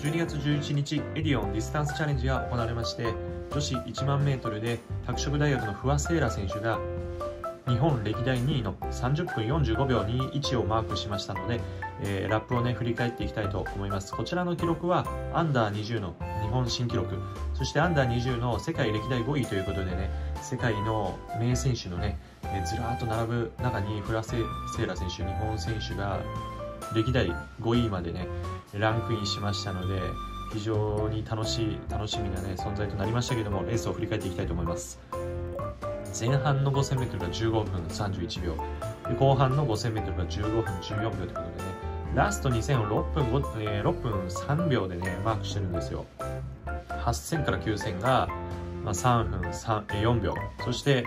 12月11日、エディオンディスタンスチャレンジが行われまして、女子1万メートルで拓殖大学の不破聖衣来選手が日本歴代2位の30分45秒21をマークしましたので、ラップをね振り返っていきたいと思います。こちらの記録はアンダー20の日本新記録、そしてアンダー20の世界歴代5位ということでね、世界の名選手のねずらーっと並ぶ中に不破聖衣来選手、日本選手が歴代5位までねランクインしましたので、非常に楽しみなね存在となりましたけども、レースを振り返っていきたいと思います。前半の 5000m が15分31秒で、後半の 5000m が15分14秒ということでね、ラスト2000を6分3秒でねマークしてるんですよ。8000から9000が、3分4秒、そして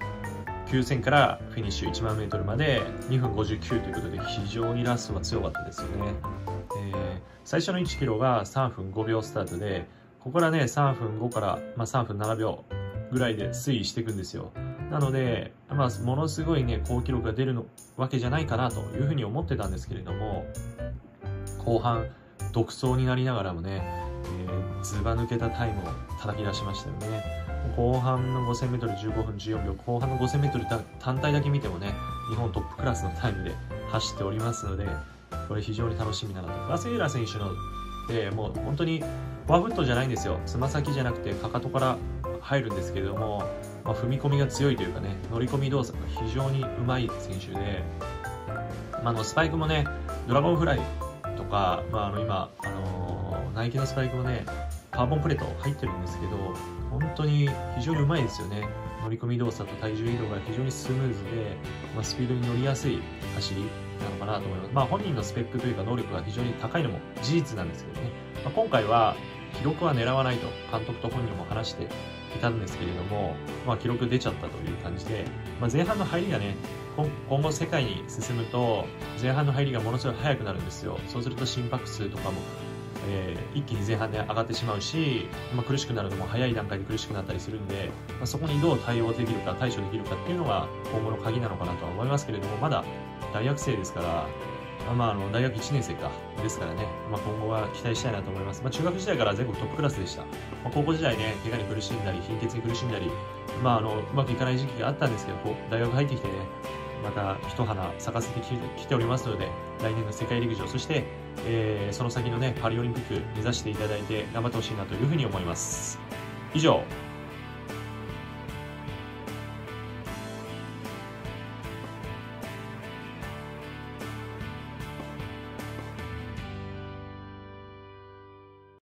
9000からフィニッシュ 10000m まで2分59ということで、非常にラストが強かったですよね。最初の1キロが3分5秒スタートで、ここからね3分5から、3分7秒ぐらいで推移していくんですよ。なので、ものすごいね好記録が出るわけじゃないかなというふうに思ってたんですけれども、後半独走になりながらもね、ずば抜けたタイムを叩き出しましたよね。後半の 5000m15 分14秒、後半の 5000m 単体だけ見てもね日本トップクラスのタイムで走っておりますので、これ非常に楽しみだなと。不破聖衣来選手のもう本当にワフットじゃないんですよ。つま先じゃなくてかかとから入るんですけれども、踏み込みが強いというかね、乗り込み動作が非常にうまい選手で、スパイクもねドラゴンフライとか、今ナイキのスパイクもねカーボンプレート入ってるんですけど、本当に非常にうまいですよね。乗り込み動作と体重移動が非常にスムーズで、スピードに乗りやすい走りなのかなと思います。本人のスペックというか能力が非常に高いのも事実なんですけどね、今回は記録は狙わないと監督と本人も話していたんですけれども、記録出ちゃったという感じで、前半の入りがね今後世界に進むと前半の入りがものすごい速くなるんですよ。そうすると心拍数とかも一気に前半で上がってしまうし、苦しくなるのも早い段階で苦しくなったりするんで、そこにどう対応できるか対処できるかっていうのが今後の鍵なのかなとは思いますけれども、まだ大学生ですから、大学1年生ですからね、今後は期待したいなと思います。中学時代から全国トップクラスでした。高校時代ね怪我に苦しんだり貧血に苦しんだり、うまくいかない時期があったんですけど、大学入ってきてねまた一花咲かせてきておりますので、来年の世界陸上、そして、その先のねパリオリンピック目指していただいて頑張ってほしいなというふうに思います。以上